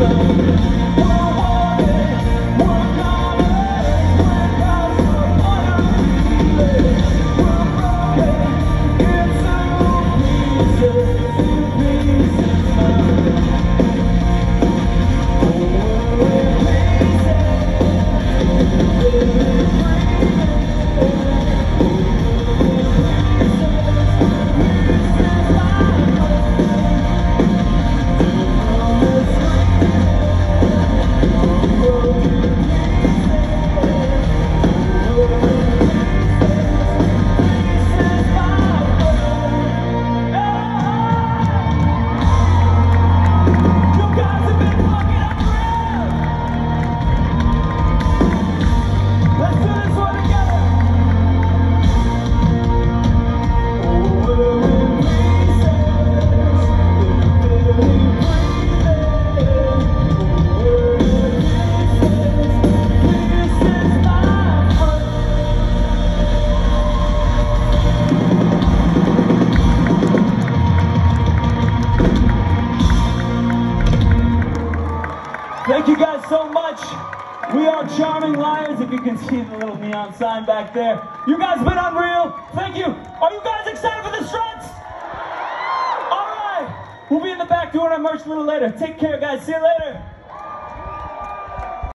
Thank you guys so much. We are Charming Liars, if you can see the little neon sign back there. You guys have been unreal. Thank you. Are you guys excited for the Struts? All right. We'll be in the back doing our merch a little later. Take care, guys. See you later.